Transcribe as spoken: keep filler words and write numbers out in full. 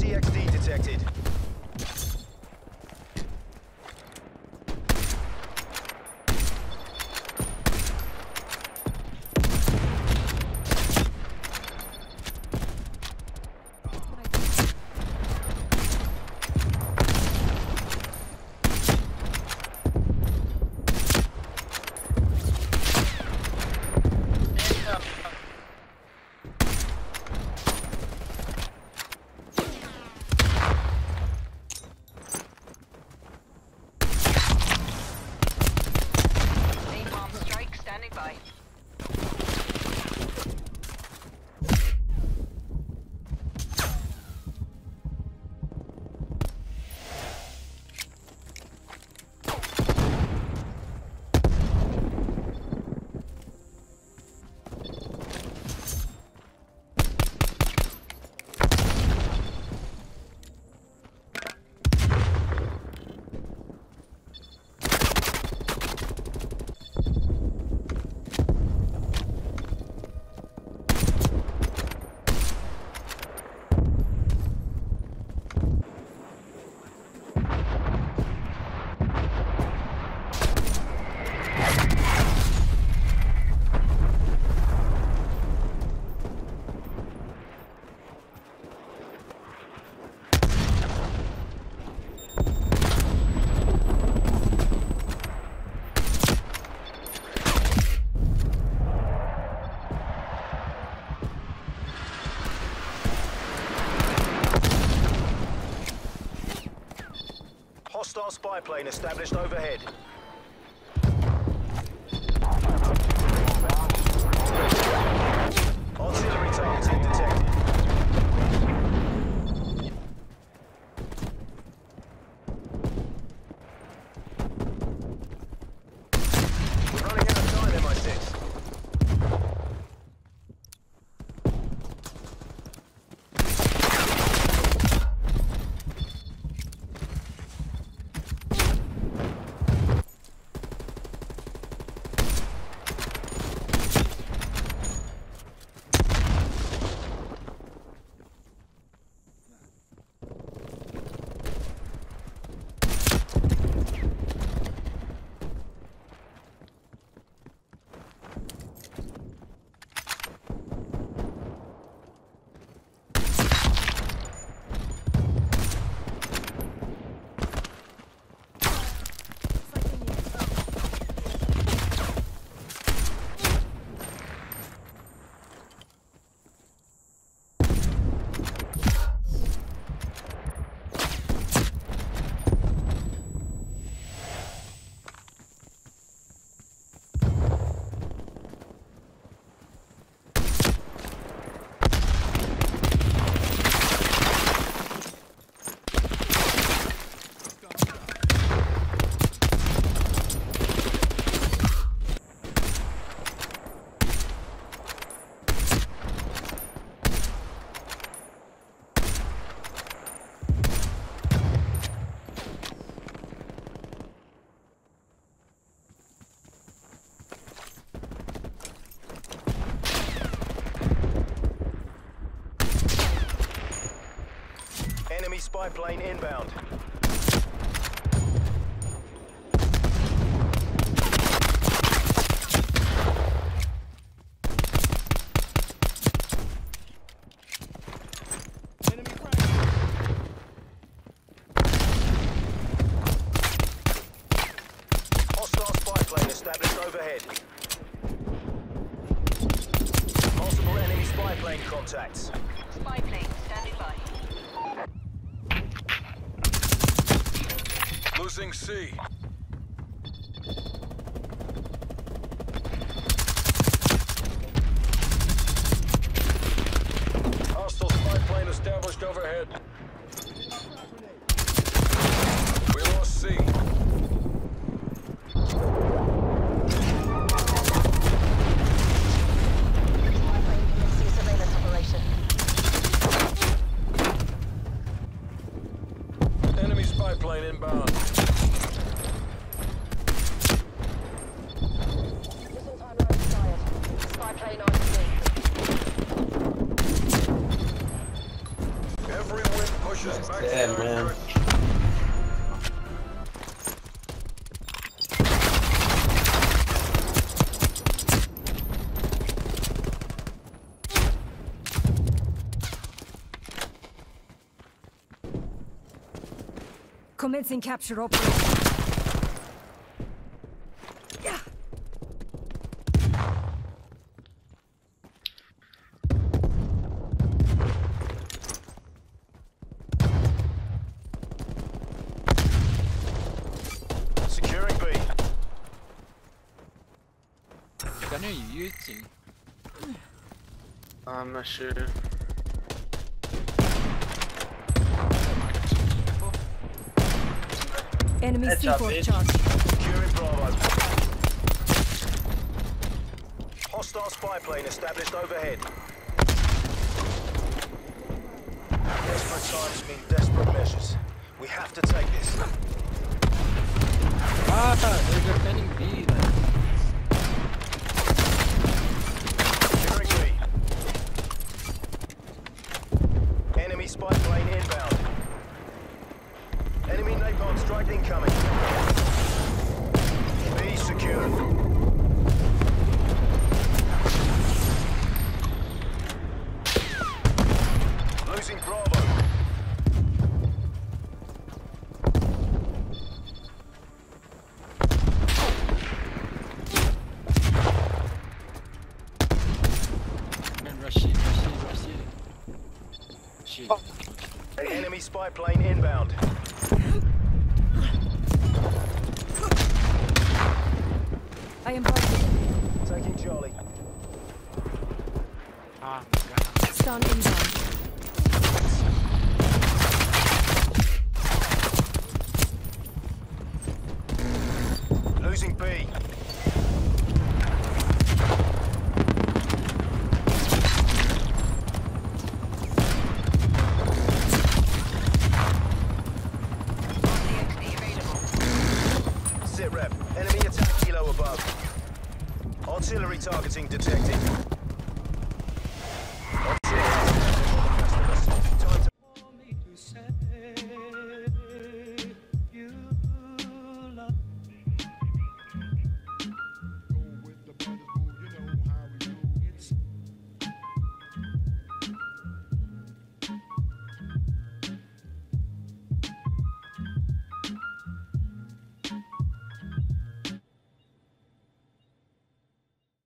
C X D detected. Hostile spy plane established overhead. Artillery targeting detected. We're running out of time, M I six. Enemy spy plane inbound. Hostile spy plane established overhead. Multiple enemy spy plane contacts. Spy plane standing by. Losing C. Hostile spy plane established overhead. We lost C. Enemy spy plane inbound. Mission timer expired. Spy plane on scene. Every wind push Damn, man. Commencing capture operation. Yeah. Securing B. Can you using? I'm not sure. Enemy C Headshot, four bitch. charge. Securing Bravo. Hostile spy plane established overhead. Desperate times mean desperate measures. We have to take this. Ah, they're defending B. Man. Securing B. Enemy spy plane inbound. Enemy napalm strike incoming. B secured. Losing Bravo. And rush it, rush it, rush it. Shit. Enemy spy plane inbound. I am busted. Taking Charlie. Ah, my god. Stun inbound. Losing B. Sit rep. Enemy attack kilo above. Artillery targeting detected.